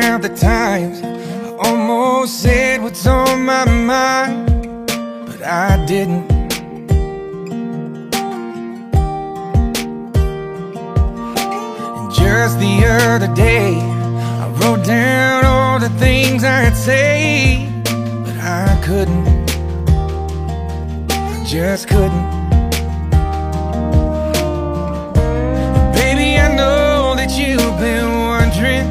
count the times I almost said what's on my mind, but I didn't. And just the other day, I wrote down all the things I'd say, but I couldn't. I just couldn't. Baby, I know that you've been wondering,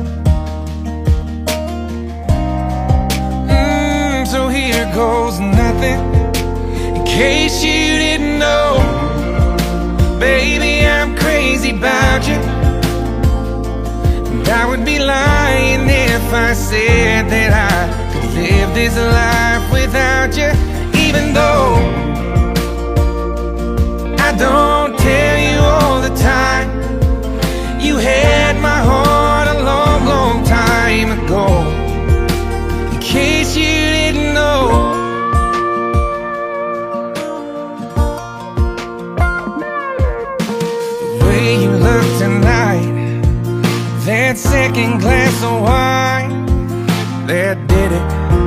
so here goes nothing. In case you didn't know, baby, I'm crazy about you, and I would be lying if I said that I could live this life without you. Even though I don't tell you all the time, you had my heart a long, long time ago. In case you didn't know, the way you look tonight, that second glass of wine, that did it.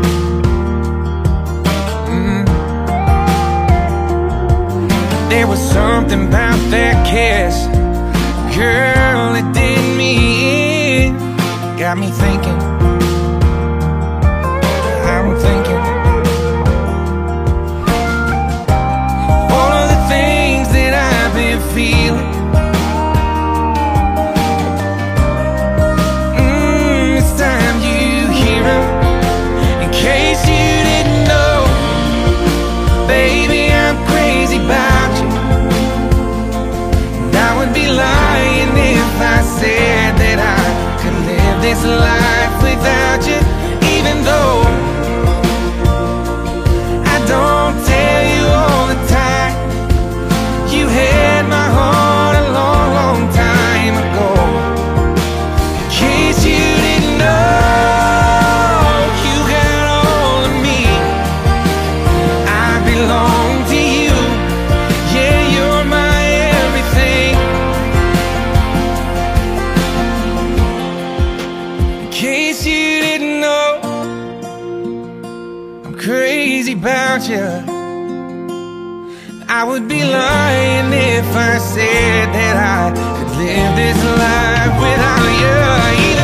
There was something about that kiss, girl, it did me in. Got me thinking, I'm thinking all of the things that I've been feeling. It's time you hear them. In case you didn't know, baby, I'm crazy about you, and I would be lying if I said that I could live this life without you. Even though I don't tell you all the time, you had my heart a long, long time ago. In case you didn't know, you got all of me, I belong to you. Yeah, you're my everything. In case you didn't know, I'm crazy about you. I would be lying if I said that I could live this life without you.